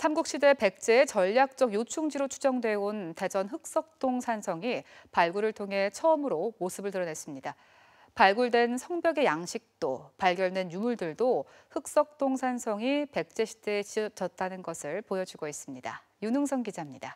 삼국시대 백제의 전략적 요충지로 추정돼 온 대전 흑석동 산성이 발굴을 통해 처음으로 모습을 드러냈습니다. 발굴된 성벽의 양식도 발견된 유물들도 흑석동 산성이 백제시대에 지어졌다는 것을 보여주고 있습니다. 윤흥선 기자입니다.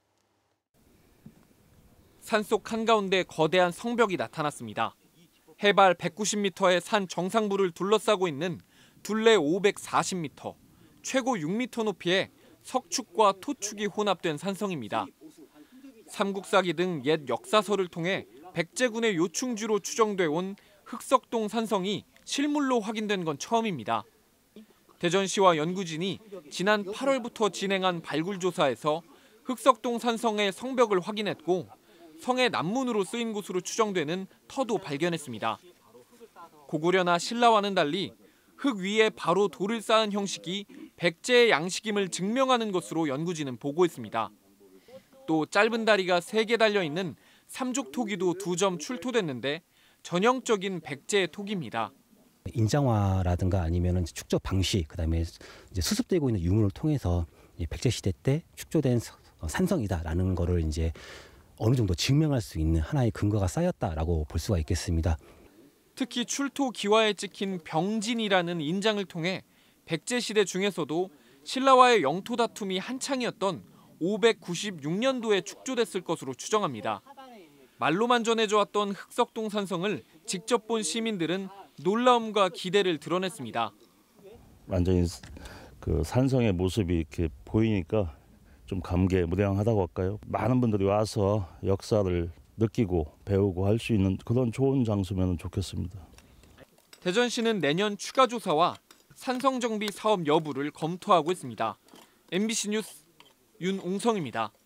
산속 한가운데 거대한 성벽이 나타났습니다. 해발 190m의 산 정상부를 둘러싸고 있는 둘레 540m, 최고 6m 높이의 석축과 토축이 혼합된 산성입니다. 삼국사기 등 옛 역사서를 통해 백제군의 요충지로 추정돼 온 흑석동 산성이 실물로 확인된 건 처음입니다. 대전시와 연구진이 지난 8월부터 진행한 발굴 조사에서 흑석동 산성의 성벽을 확인했고 성의 남문으로 쓰인 곳으로 추정되는 터도 발견했습니다. 고구려나 신라와는 달리 흙 위에 바로 돌을 쌓은 형식이 백제의 양식임을 증명하는 것으로 연구진은 보고했습니다. 또 짧은 다리가 3개 달려있는 삼족토기도 2점 출토됐는데 전형적인 백제의 토기입니다. 인장화라든가 아니면 축조 방식, 그다음에 이제 수습되고 있는 유물을 통해서 백제 시대 때 축조된 산성이다라는 거를 이제 어느 정도 증명할 수 있는 하나의 근거가 쌓였다라고 볼 수가 있겠습니다. 특히 출토 기와에 찍힌 병진이라는 인장을 통해 백제 시대 중에서도 신라와의 영토 다툼이 한창이었던 596년도에 축조됐을 것으로 추정합니다. 말로만 전해져 왔던 흑석동 산성을 직접 본 시민들은 놀라움과 기대를 드러냈습니다. 완전히 그 산성의 모습이 이렇게 보이니까 좀 감개무량하다고 할까요? 많은 분들이 와서 역사를 느끼고 배우고 할 수 있는 그런 좋은 장소면 좋겠습니다. 대전시는 내년 추가 조사와 산성 정비 사업 여부를 검토하고 있습니다. MBC 뉴스 윤웅성입니다.